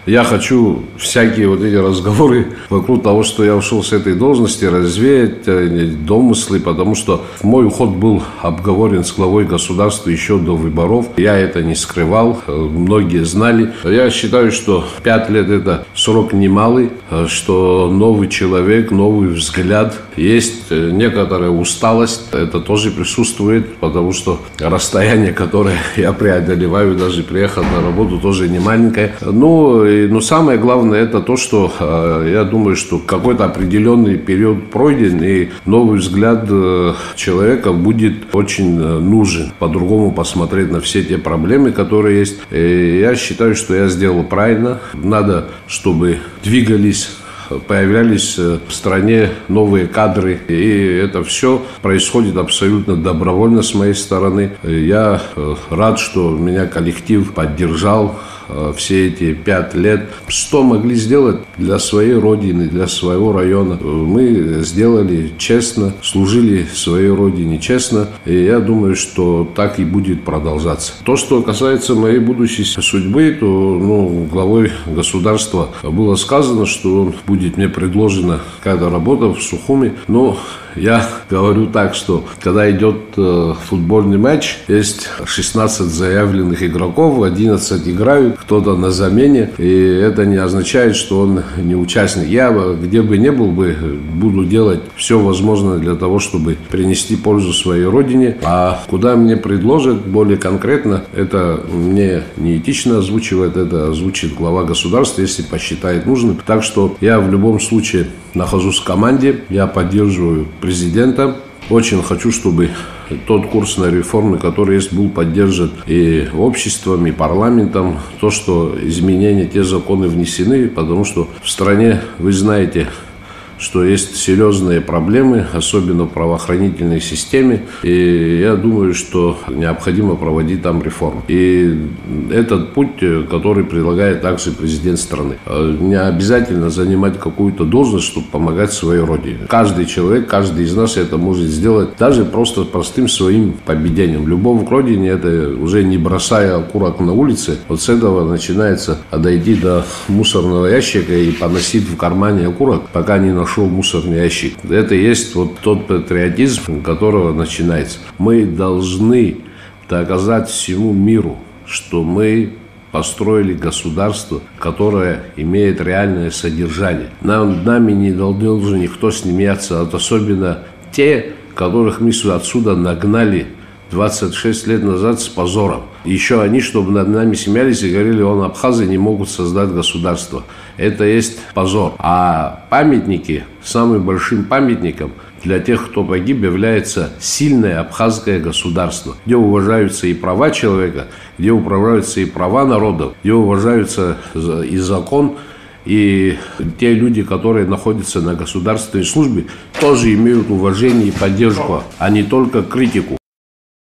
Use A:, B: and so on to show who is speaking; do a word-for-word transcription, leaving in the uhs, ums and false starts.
A: Я хочу всякие вот эти разговоры вокруг того, что я ушел с этой должности, развеять домыслы, потому что мой уход был обговорен с главой государства еще до выборов. Я это не скрывал, многие знали. Я считаю, что пять лет – это срок немалый, что новый человек, новый взгляд. Есть некоторая усталость, это тоже присутствует, потому что расстояние, которое я преодолеваю, даже приехать на работу, тоже не маленькое. Ну, Но самое главное это то, что я думаю, что какой-то определенный период пройден, и новый взгляд человека будет очень нужен. По-другому посмотреть на все те проблемы, которые есть. И я считаю, что я сделал правильно. Надо, чтобы двигались, появлялись в стране новые кадры, и это все происходит абсолютно добровольно с моей стороны. Я рад, что меня коллектив поддержал все эти пять лет. Что могли сделать для своей родины, для своего района? Мы сделали честно, служили своей родине честно, и я думаю, что так и будет продолжаться. То, что касается моей будущей судьбы, то ну, главой государства было сказано, что будет мне предложена какая-то работа в Сухуми, но я говорю так, что когда идет э, футбольный матч, есть шестнадцать заявленных игроков, одиннадцать играют, кто-то на замене, и это не означает, что он не участник. Я, где бы ни был бы, буду делать все возможное для того, чтобы принести пользу своей родине. А куда мне предложат более конкретно, это мне неэтично озвучивает, это озвучит глава государства, если посчитает нужным. Так что я в любом случае нахожусь в команде, я поддерживаю президента. Очень хочу, чтобы тот курс на реформы, который есть, был поддержан и обществом, и парламентом. То, что изменения, те законы внесены, потому что в стране, вы знаете, что есть серьезные проблемы, особенно в правоохранительной системе. И я думаю, что необходимо проводить там реформы. И этот путь, который предлагает также президент страны. Не обязательно занимать какую-то должность, чтобы помогать своей родине. Каждый человек, каждый из нас это может сделать даже просто простым своим поведением. Любовь к родине – это уже не бросая окурок на улице. Вот с этого начинается, а дойти до мусорного ящика и поносить в кармане окурок, пока не нашел мусорный ящик. Это и есть вот тот патриотизм, которого начинается. Мы должны доказать всему миру, что мы построили государство, которое имеет реальное содержание. Нам, нами не должен никто смеяться, особенно те, которых мы отсюда нагнали двадцать шесть лет назад с позором. Еще они, чтобы над нами смеялись и говорили, он абхазы не могут создать государство. Это есть позор. А памятники, самым большим памятником для тех, кто погиб, является сильное абхазское государство, где уважаются и права человека, где уважаются и права народов, где уважаются и закон. И те люди, которые находятся на государственной службе, тоже имеют уважение и поддержку, а не только критику.